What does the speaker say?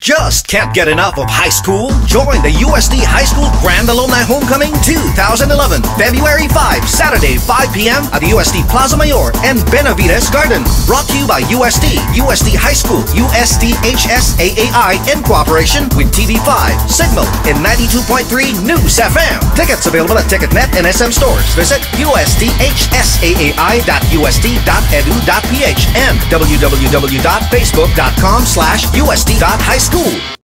Just can't get enough of high school? Join the UST High School Grand Alumni Homecoming 2011, February 5, Saturday, 5 p.m. at the UST Plaza Mayor and Benavides Garden. Brought to you by UST, UST High School, USTHSAAI in cooperation with TV5, Signal, and 92.3 News FM. Tickets available at TicketNet and SM stores. Visit USTHSAAI.UST.edu.ph and www.facebook.com/UST.highschool.